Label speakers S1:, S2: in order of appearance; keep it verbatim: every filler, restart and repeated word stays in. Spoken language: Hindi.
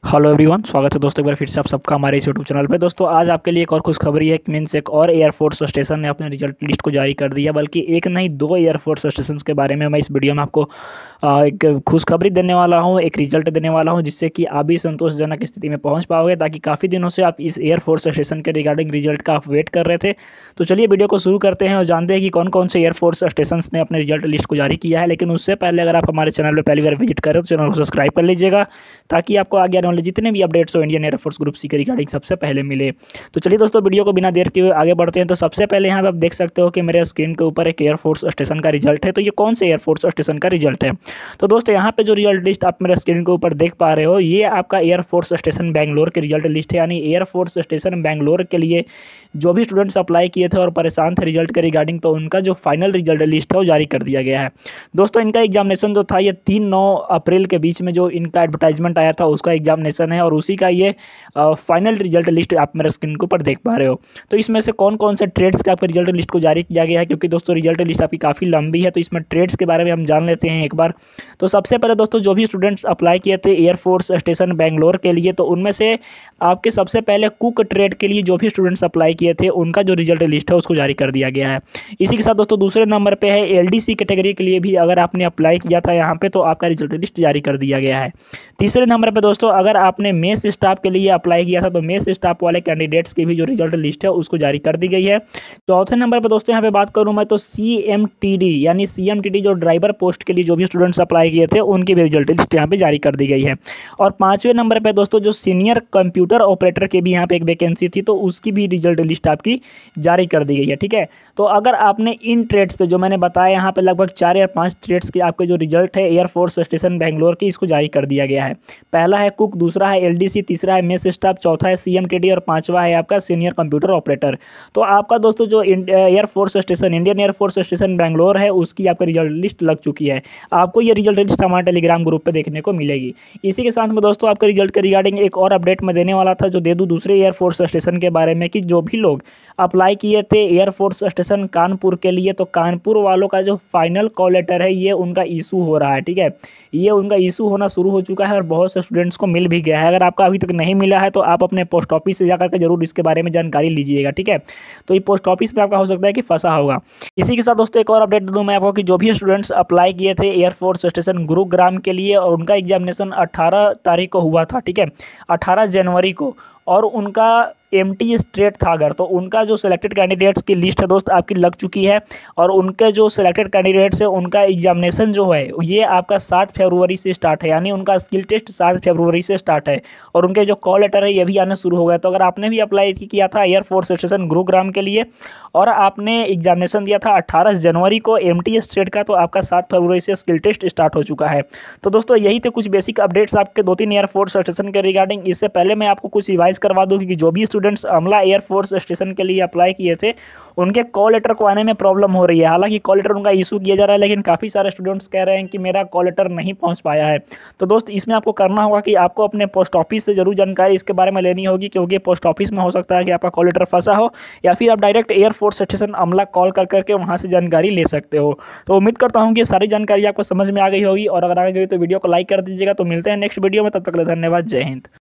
S1: हेलो एवरीवन, स्वागत है दोस्तों एक बार फिर से आप सबका हमारे इस यूट्यूब चैनल पे। दोस्तों आज आपके लिए एक और खुशखबरी है कि मीन्स एक और एयरफोर्स स्टेशन ने अपने रिजल्ट लिस्ट को जारी कर दिया। बल्कि एक नहीं दो एयरफोर्स स्टेशन के बारे में मैं इस वीडियो में आपको आ, एक खुशखबरी देने वाला हूं, एक रिजल्ट देने वाला हूं, जिससे कि आप भी संतोषजनक स्थिति में पहुंच पाओगे। ताकि काफ़ी दिनों से आप इस एयरफोर्स स्टेशन के रिगार्डिंग रिजल्ट का आप वेट कर रहे थे। तो चलिए वीडियो को शुरू करते हैं और जानते हैं कि कौन कौन से एयरफोर्स स्टेशन ने अपने रिजल्ट लिस्ट को जारी किया है। लेकिन उससे पहले अगर आप हमारे चैनल पर पहली बार विजिट करें तो चैनल को सब्सक्राइब कर लीजिएगा, ताकि आपको आगे आने वाले जितने भी अपडेट्स हो इंडियन एयरफोर्स ग्रुप सी के रिगार्डिंग सबसे पहले मिले। तो चलिए दोस्तों वीडियो को बिना देर किए आगे बढ़ते हैं। तो सबसे पहले यहाँ पे आप देख सकते हो कि मेरे स्क्रीन के ऊपर एक एयरफोर्स स्टेशन का रिजल्ट है। तो ये कौन से एयरफोर्स स्टेशन का रिजल्ट है? तो दोस्तों यहाँ पे जो रिजल्ट लिस्ट आप मेरे स्क्रीन के ऊपर देख पा रहे हो, ये आपका एयरफोर्स स्टेशन बेंगलोर के रिजल्ट लिस्ट है। यानी एयरफोर्स स्टेशन बेंगलोर के लिए जो भी स्टूडेंट्स अप्लाई किए थे और परेशान थे रिजल्ट के रिगार्डिंग, तो उनका जो फाइनल रिजल्ट लिस्ट है वो जारी कर दिया गया है। दोस्तों इनका एग्जामिनेशन जो था ये तीन नौ अप्रैल के बीच में जो इनका एडवर्टाइजमेंट आया था उसका एग्जामिनेशन है, और उसी का ये फाइनल रिजल्ट लिस्ट आप मेरे स्क्रीन के ऊपर देख पा रहे हो। तो इसमें से कौन कौन से ट्रेड्स के आपके रिजल्ट लिस्ट को जारी किया गया है, क्योंकि दोस्तों रिजल्ट लिस्ट आपकी काफ़ी लंबी है, तो इसमें ट्रेड्स के बारे में हम जान लेते हैं एक बार। तो सबसे पहले दोस्तों जो भी स्टूडेंट्स अप्लाई किए थे एयरफोर्स स्टेशन बेंगलोर के लिए, तो उनमें से आपके सबसे पहले कुक ट्रेड के लिए जो भी स्टूडेंट्स अप्लाई किए थे उनका जो रिजल्ट लिस्ट है उसको जारी कर दिया गया है। इसी के साथ दोस्तों दूसरे नंबर पे है एलडीसी कैटेगरी के लिए भी अगर आपने अप्लाई किया था यहाँ पे, तो आपका रिजल्ट लिस्ट जारी कर दिया गया है। तीसरे नंबर पे दोस्तों अगर आपने मेस स्टाफ के लिए अप्लाई किया था तो मेस स्टाफ वाले कैंडिडेट्स की भी जो रिजल्ट लिस्ट है उसको जारी कर दी गई है। चौथे नंबर पे दोस्तों यहाँ पे बात करूँ मैं तो सी एम टी डी यानी सी एम टी डी जो ड्राइवर पोस्ट के लिए जो भी स्टूडेंट्स अप्लाई किए थे उनकी भी रिजल्ट लिस्ट यहाँ पे जारी कर दी गई है। और पांचवें नंबर पे दोस्तों जो सीनियर कंप्यूटर ऑपरेटर के भी यहाँ पे एक वैकेंसी थी, तो उसकी भी रिजल्ट लिस्ट आपकी जारी कर दी गई है। ठीक है, तो अगर आपने इन ट्रेड्स पे जो मैंने बताया यहाँ पे लगभग चार या पांच ट्रेड्स के आपके जो रिजल्ट है एयरफोर्स स्टेशन बेंगलोर की, इसको जारी कर दिया गया है। पहला है कुक, दूसरा है एलडीसी, तीसरा है मेस स्टाफ, चौथा है सीएमटीडी और पांचवा है आपका सीनियर कंप्यूटर ऑपरेटर। तो आपका दोस्तों जो air force station Indian air force station Bangalore है उसकी आपका रिजल्ट लिस्ट लग चुकी है। आपको ये रिजल्ट लिस्ट हमारे टेलीग्राम ग्रुप पे देखने को मिलेगी। इसी के साथ में दोस्तों आपके रिजल्ट के रिगार्डिंग एक और अपडेट मैं देने वाला था जो दे दूं दूसरे एयरफोर्स स्टेशन के बारे में, कि जो भी लोग अप्लाई किए थे एयरफोर्स स्टेशन कानपुर के लिए, तो कानपुर वालों का जो फाइनल कॉल लेटर है ये उनका इशू हो रहा है। ठीक है, ये उनका इशू होना शुरू हो चुका है और बहुत से स्टूडेंट्स को मिल भी गया है। अगर आपका अभी तक नहीं मिला है तो आप अपने पोस्ट ऑफिस से जाकर के जरूर इसके बारे में जानकारी लीजिएगा। ठीक है, तो ये पोस्ट ऑफिस में आपका हो सकता है कि फंसा होगा। इसी के साथ दोस्तों एक और अपडेट दे दूं मैं आपको कि जो भी स्टूडेंट्स अप्लाई किए थे एयरफोर्स स्टेशन गुरुग्राम के लिए और उनका एग्जामिनेशन अट्ठारह तारीख को हुआ था। ठीक है, अट्ठारह जनवरी को, और उनका एमटी स्ट्रेट था अगर, तो उनका जो सिलेक्टेड कैंडिडेट्स की लिस्ट है दोस्त आपकी लग चुकी है। और उनके जो सिलेक्टेड कैंडिडेट्स है उनका एग्जामिनेशन जो है ये आपका सात फरवरी से स्टार्ट है। यानी उनका स्किल टेस्ट सात फरवरी से स्टार्ट है और उनके जो कॉल लेटर है ये भी आना शुरू हो गया। तो अगर आपने भी अप्लाई किया था एयरफोर्स स्टेशन गुरुग्राम के लिए और आपने एग्जामिनेशन दिया था अट्ठारह जनवरी को एमटी स्ट्रेट का, तो आपका सात फरवरी से स्किल टेस्ट स्टार्ट हो चुका है। तो दोस्तों यही थे कुछ बेसिक अपडेट्स आपके दो तीन एयरफोर्स स्टेशन के रिगार्डिंग। इससे पहले मैं आपको कुछ रिवाइज करवा दूँ कि जो भी स्टूडेंट्स अमला एयरफोर्स स्टेशन के लिए अप्लाई किए थे उनके कॉल लेटर को आने में प्रॉब्लम हो रही है। हालांकि कॉल लेटर उनका इशू किया जा रहा है, लेकिन काफ़ी सारे स्टूडेंट्स कह रहे हैं कि मेरा कॉल लेटर नहीं पहुंच पाया है। तो दोस्त इसमें आपको करना होगा कि आपको अपने पोस्ट ऑफिस से जरूर जानकारी इसके बारे में लेनी होगी, क्योंकि पोस्ट ऑफिस में हो सकता है कि आपका कॉल लेटर फंसा हो, या फिर आप डायरेक्ट एयरफोर्स स्टेशन अमला कॉल कर करके वहाँ से जानकारी ले सकते हो। तो उम्मीद करता हूँ कि सारी जानकारी आपको समझ में आ गई होगी, और अगर आ गई तो वीडियो को लाइक कर दीजिएगा। तो मिलते हैं नेक्स्ट वीडियो में, तब तक के लिए धन्यवाद, जय हिंद।